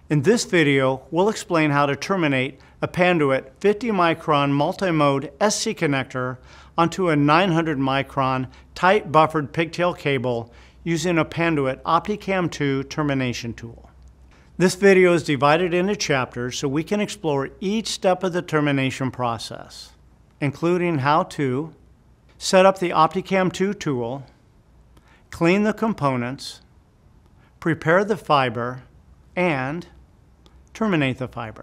In this video, we'll explain how to terminate a Panduit 50 micron Multimode SC Connector onto a 900 micron tight buffered pigtail cable using a Panduit OptiCam 2 Termination Tool. This video is divided into chapters so we can explore each step of the termination process, including how to set up the OptiCam 2 tool, clean the components, prepare the fiber, and terminate the fiber.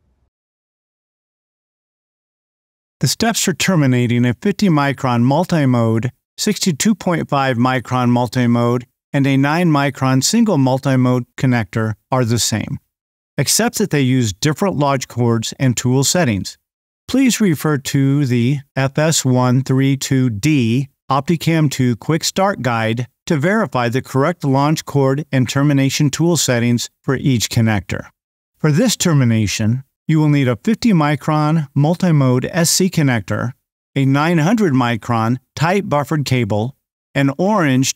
The steps for terminating a 50 micron multimode, 62.5 micron multimode, and a 9 micron single multimode connector are the same, except that they use different launch cords and tool settings. Please refer to the FS132D OptiCam 2 Quick Start Guide to verify the correct launch cord and termination tool settings for each connector. For this termination, you will need a 50 micron Multimode SC Connector, a 900 micron tight buffered cable, an orange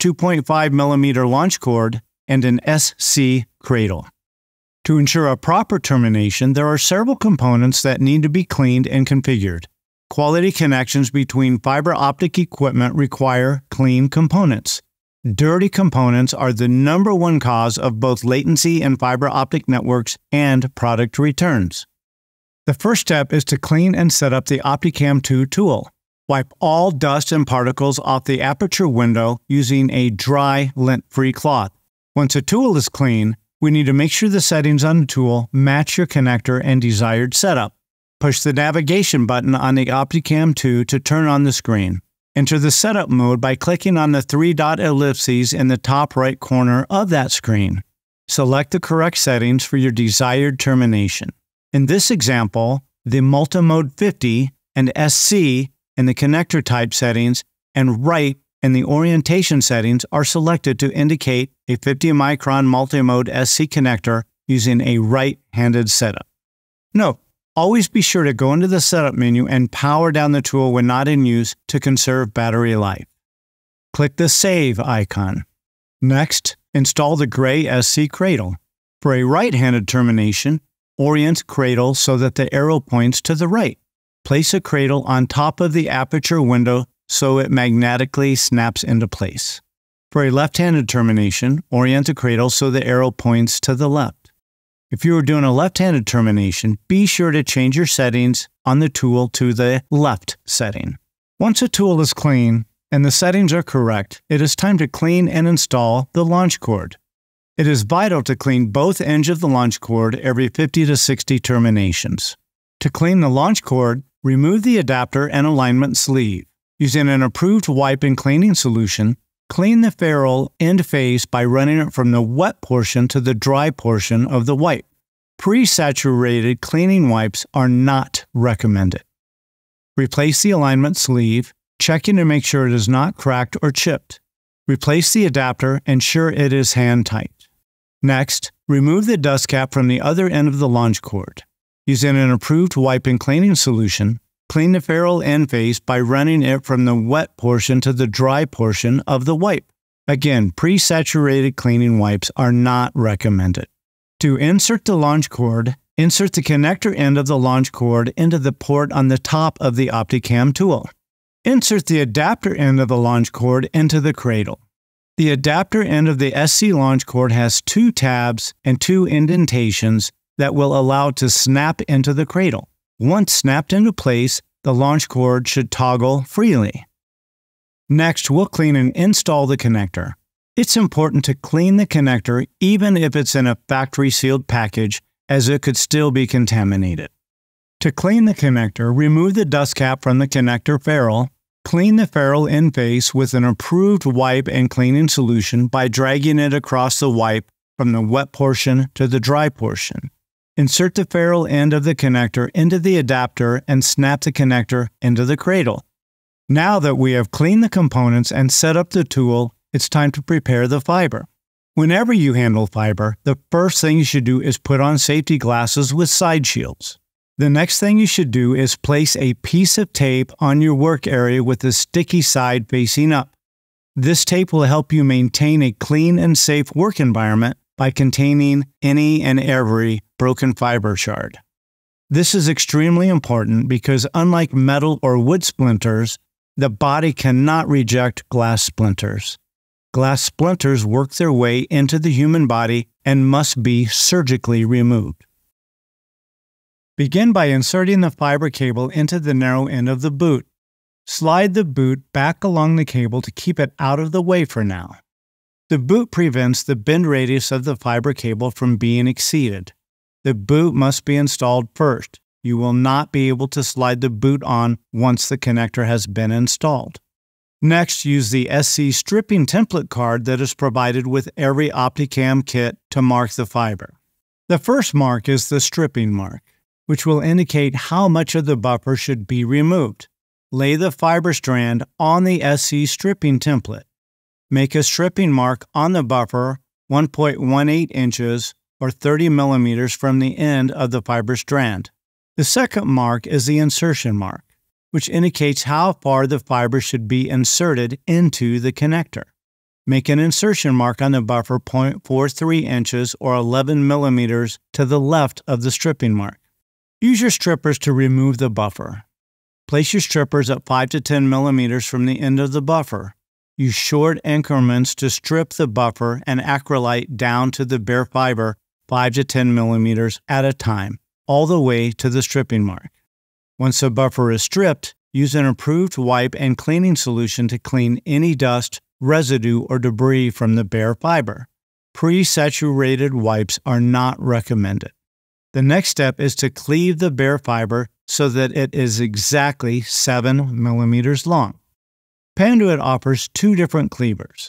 2.5mm launch cord, and an SC cradle. To ensure a proper termination, there are several components that need to be cleaned and configured. Quality connections between fiber optic equipment require clean components. Dirty components are the #1 cause of both latency in fiber optic networks and product returns. The first step is to clean and set up the OptiCam 2 tool. Wipe all dust and particles off the aperture window using a dry, lint-free cloth. Once a tool is clean, we need to make sure the settings on the tool match your connector and desired setup. Push the navigation button on the OptiCam 2 to turn on the screen. Enter the setup mode by clicking on the 3-dot ellipses in the top right corner of that screen. Select the correct settings for your desired termination. In this example, the Multimode 50 and SC and the connector type settings and right and the orientation settings are selected to indicate a 50 micron Multimode SC connector using a right-handed setup. Note, always be sure to go into the setup menu and power down the tool when not in use to conserve battery life. Click the Save icon. Next, install the gray SC cradle. For a right-handed termination, orient cradle so that the arrow points to the right. Place a cradle on top of the aperture window so it magnetically snaps into place. For a left-handed termination, orient the cradle so the arrow points to the left. If you are doing a left-handed termination, be sure to change your settings on the tool to the left setting. Once a tool is clean and the settings are correct, it is time to clean and install the launch cord. It is vital to clean both ends of the launch cord every 50 to 60 terminations. To clean the launch cord, remove the adapter and alignment sleeve. Using an approved wipe and cleaning solution, clean the ferrule end face by running it from the wet portion to the dry portion of the wipe. Pre-saturated cleaning wipes are not recommended. Replace the alignment sleeve, checking to make sure it is not cracked or chipped. Replace the adapter, ensure it is hand tight. Next, remove the dust cap from the other end of the launch cord. Using an approved wipe and cleaning solution, clean the ferrule end face by running it from the wet portion to the dry portion of the wipe. Again, pre-saturated cleaning wipes are not recommended. To insert the launch cord, insert the connector end of the launch cord into the port on the top of the OptiCam tool. Insert the adapter end of the launch cord into the cradle. The adapter end of the SC launch cord has 2 tabs and 2 indentations that will allow it to snap into the cradle. Once snapped into place, the launch cord should toggle freely. Next, we'll clean and install the connector. It's important to clean the connector even if it's in a factory-sealed package, as it could still be contaminated. To clean the connector, remove the dust cap from the connector ferrule. Clean the ferrule end face with an approved wipe and cleaning solution by dragging it across the wipe from the wet portion to the dry portion. Insert the ferrule end of the connector into the adapter and snap the connector into the cradle. Now that we have cleaned the components and set up the tool, it's time to prepare the fiber. Whenever you handle fiber, the first thing you should do is put on safety glasses with side shields. The next thing you should do is place a piece of tape on your work area with the sticky side facing up. This tape will help you maintain a clean and safe work environment by containing any and every broken fiber shard. This is extremely important because unlike metal or wood splinters, the body cannot reject glass splinters. Glass splinters work their way into the human body and must be surgically removed. Begin by inserting the fiber cable into the narrow end of the boot. Slide the boot back along the cable to keep it out of the way for now. The boot prevents the bend radius of the fiber cable from being exceeded. The boot must be installed first. You will not be able to slide the boot on once the connector has been installed. Next, use the SC stripping template card that is provided with every OptiCam kit to mark the fiber. The first mark is the stripping mark, which will indicate how much of the buffer should be removed. Lay the fiber strand on the SC stripping template. Make a stripping mark on the buffer 1.18 inches or 30 millimeters from the end of the fiber strand. The second mark is the insertion mark, which indicates how far the fiber should be inserted into the connector. Make an insertion mark on the buffer 0.43 inches or 11 millimeters to the left of the stripping mark. Use your strippers to remove the buffer. Place your strippers at 5 to 10 millimeters from the end of the buffer. Use short increments to strip the buffer and acrylite down to the bare fiber 5 to 10 millimeters at a time, all the way to the stripping mark. Once the buffer is stripped, use an improved wipe and cleaning solution to clean any dust, residue, or debris from the bare fiber. Pre-saturated wipes are not recommended. The next step is to cleave the bare fiber so that it is exactly 7 millimeters long. Panduit offers two different cleavers,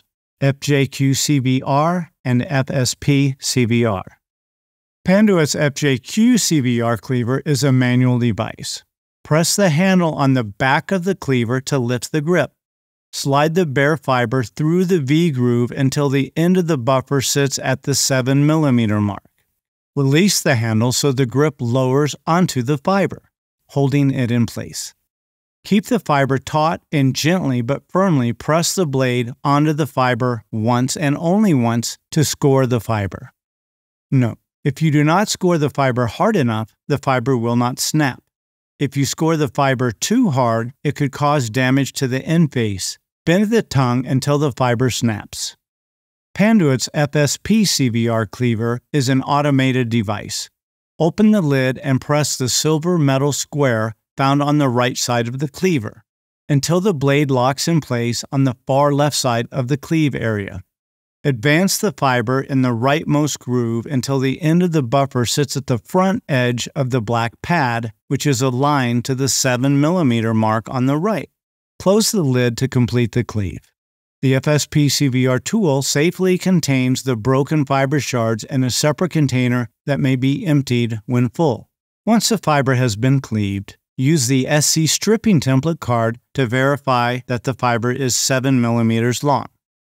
FJQCVR and FSPCVR. Panduit's FJQCVR cleaver is a manual device. Press the handle on the back of the cleaver to lift the grip. Slide the bare fiber through the V-groove until the end of the buffer sits at the 7 millimeter mark. Release the handle so the grip lowers onto the fiber, holding it in place. Keep the fiber taut and gently but firmly press the blade onto the fiber once and only once to score the fiber. Note: if you do not score the fiber hard enough, the fiber will not snap. If you score the fiber too hard, it could cause damage to the end face. Bend the tongue until the fiber snaps. Panduit's FSPCVR cleaver is an automated device. Open the lid and press the silver metal square found on the right side of the cleaver until the blade locks in place on the far left side of the cleave area. Advance the fiber in the rightmost groove until the end of the buffer sits at the front edge of the black pad, which is aligned to the 7 millimeter mark on the right. Close the lid to complete the cleave. The FSPCVR tool safely contains the broken fiber shards in a separate container that may be emptied when full. Once the fiber has been cleaved, use the SC stripping template card to verify that the fiber is 7 millimeters long.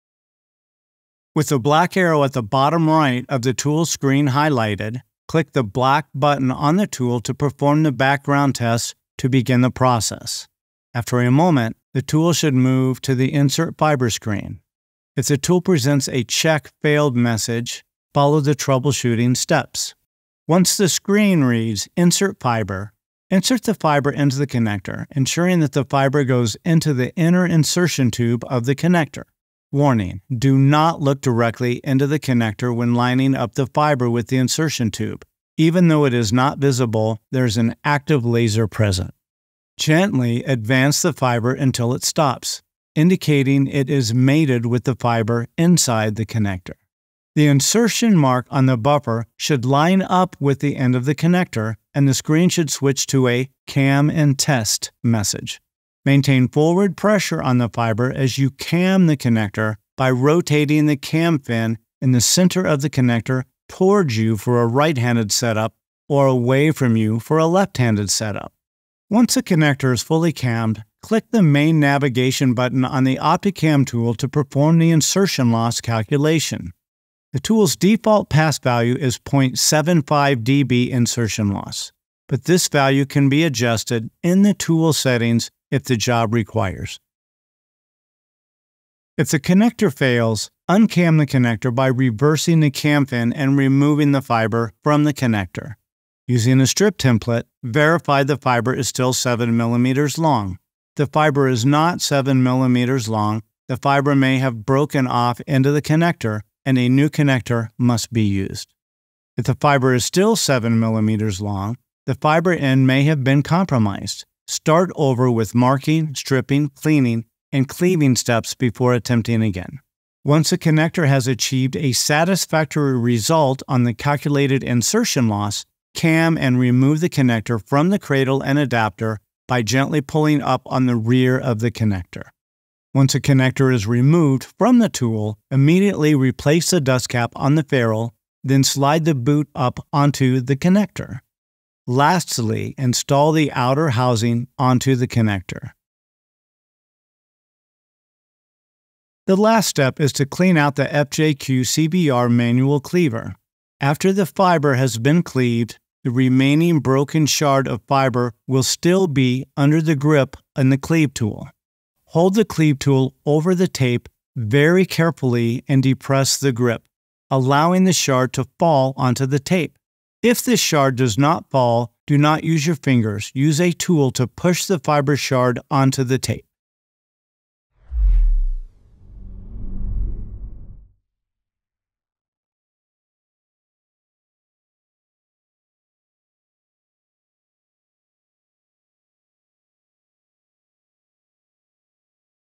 With the black arrow at the bottom right of the tool screen highlighted, click the black button on the tool to perform the background test to begin the process. After a moment, the tool should move to the Insert Fiber screen. If the tool presents a Check Failed message, follow the troubleshooting steps. Once the screen reads Insert Fiber, insert the fiber into the connector, ensuring that the fiber goes into the inner insertion tube of the connector. Warning: do not look directly into the connector when lining up the fiber with the insertion tube. Even though it is not visible, there is an active laser present. Gently advance the fiber until it stops, indicating it is mated with the fiber inside the connector. The insertion mark on the buffer should line up with the end of the connector, and the screen should switch to a Cam and Test message. Maintain forward pressure on the fiber as you cam the connector by rotating the cam fin in the center of the connector towards you for a right-handed setup or away from you for a left-handed setup. Once the connector is fully cammed, click the main navigation button on the OptiCam tool to perform the insertion loss calculation. The tool's default pass value is 0.75 dB insertion loss, but this value can be adjusted in the tool settings if the job requires. If the connector fails, uncam the connector by reversing the cam fin and removing the fiber from the connector. Using a strip template, verify the fiber is still 7 mm long. If the fiber is not 7 mm long, the fiber may have broken off into the connector and a new connector must be used. If the fiber is still 7 mm long, the fiber end may have been compromised. Start over with marking, stripping, cleaning, and cleaving steps before attempting again. Once the connector has achieved a satisfactory result on the calculated insertion loss, cam and remove the connector from the cradle and adapter by gently pulling up on the rear of the connector. Once a connector is removed from the tool, immediately replace the dust cap on the ferrule, then slide the boot up onto the connector. Lastly, install the outer housing onto the connector. The last step is to clean out the FJQCVR manual cleaver. After the fiber has been cleaved, the remaining broken shard of fiber will still be under the grip in the cleave tool. Hold the cleave tool over the tape very carefully and depress the grip, allowing the shard to fall onto the tape. If the shard does not fall, do not use your fingers. Use a tool to push the fiber shard onto the tape.